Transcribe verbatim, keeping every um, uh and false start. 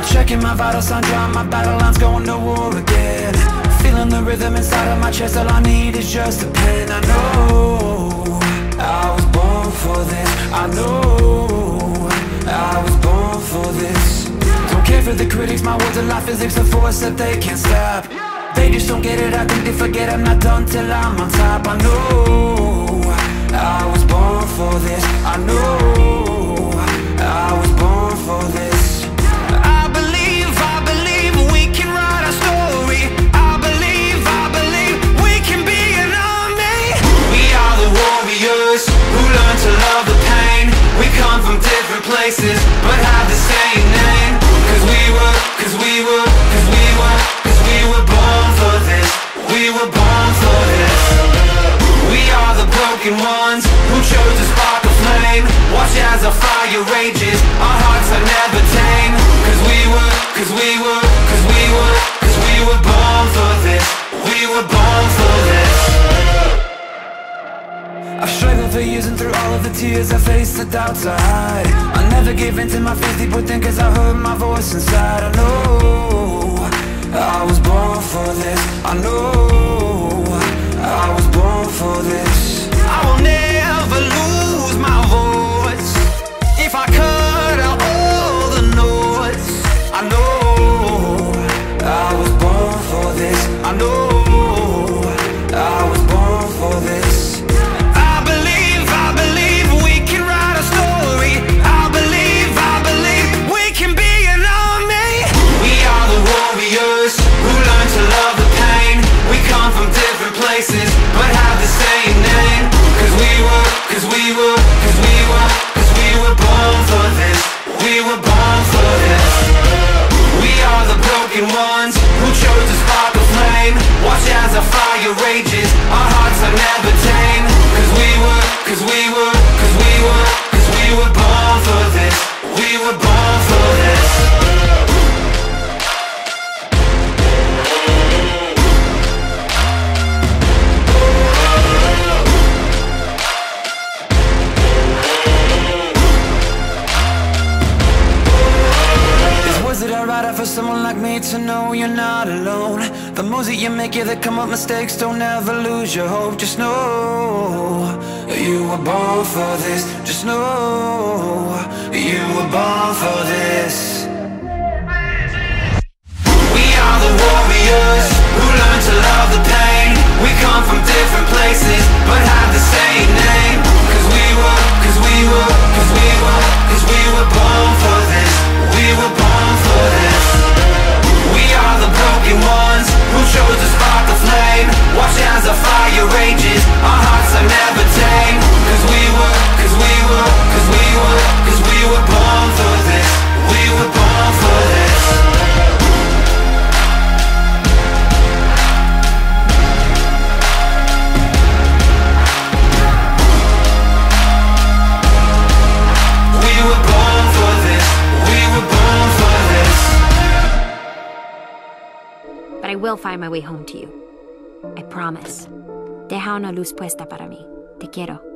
Checking my vital signs, drawing my battle lines, going to war again. Feeling the rhythm inside of my chest, all I need is just a pen. I know I was born for this. I know I was born for this. Don't care for the critics, my words are like physics, a force that they can't stop. They just don't get it, I think they forget I'm not done till I'm on top. I know I was born for this. I know I was born for this. I believe, I believe we can write our story. I believe, I believe we can be an army. We are the warriors who learn to love the pain. We come from different places but have the same name. Cause we were, cause we were, cause we were, cause we were born for this. We were born for this. We are the broken ones who chose to spark a flame. Watch as our fire rages, our hearts are never tame. Cause we were, cause we were, cause we were, cause we were born for this. We were born for this. I've struggled for years and through all of the tears I faced, the doubts I hide. I never gave in to my fears deep within, cause I heard my voice inside. I know I was born for this. I know I was born for this. I will never lose my voice. If I cut out all the noise, I know I was born for this. I know I was born for this. I believe, I believe we can write a story. I believe, I believe we can be an army. We are the warriors who learn to love the pain. We come from different places but have the same name. Cause we were, cause we were, cause we were, cause we were born for this. We were born for this. We are the broken ones who chose to spark a flame. Watch as our fire rages, our hearts are never tame. Cause we were, cause we were, cause we were, cause we were born for this. We were born for this. For someone like me to know you're not alone. The moves that you make, yeah, that come up mistakes. Don't ever lose your hope. Just know you were born for this. Just know you were born for this. We are the warriors who learn to love the pain. We come from different places but have the same name. Cause we were, cause we were, cause we were, cause we were born for this. We were born for this. We are the broken ones who chose to spark the flame. Watch as our fire rages, our hearts are never tame. Cause we were, cause we were, cause we were, cause we were born for this. We were born for this. We were born for this. We were born for this. But I will find my way home to you. I promise. Deja una luz puesta para mí. Te quiero.